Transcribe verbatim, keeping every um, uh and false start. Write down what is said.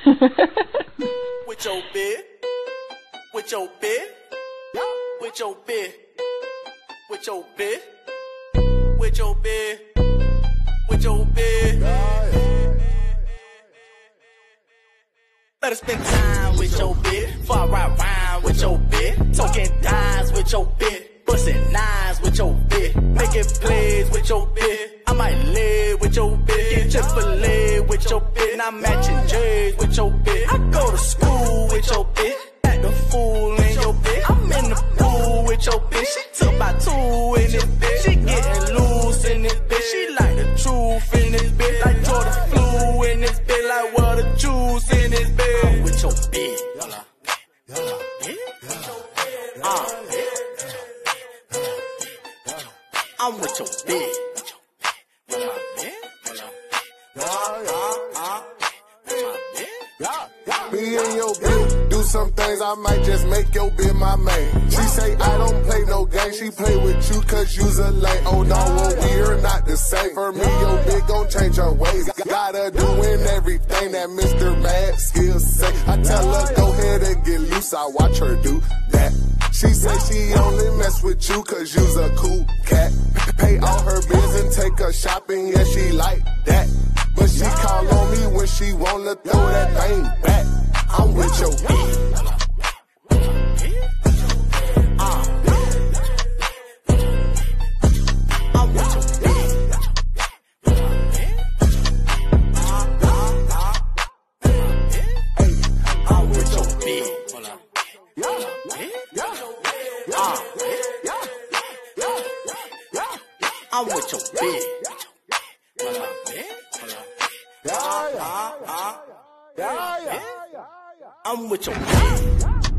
With your bed, with your bed, with your bed, with your bed, with your bed, with your bed. Better spend time with your bed, before I ride round with your bed, talking dimes with your bed, busting nines with your bed, making plays with your bed. I might live with your bed, get Chick-fil-A with your bed, and I'm matching J's with your bed. I go to school with your bed, act the fool in your bed. I'm in the pool with your bitch. She took my two in this bitch. She getting loose in this bitch. She like the truth in this bitch. Like Jordan flew in this bitch. Like what the juice in this bitch. I'm with your bitch. Uh, I'm with your bitch. Me and your bitch do some things, I might just make your bitch my main. She say I don't play no game, she play with you cause you's a lame. Oh no, well, we're not the same. For me, your bitch gon' change her ways. Got her doing everything that Mister Mad Skills say. I tell her go ahead and get loose, I watch her do that. She say she only mess with you cause you's a cool cat. Pay all her bills and take her shopping, yeah she like that. But she call on me when she wanna throw that thing back. I'm with your bitch. Uh, I'm with your bitch. I'm with your bitch. Uh, I'm with your bitch. I'm with your bitch.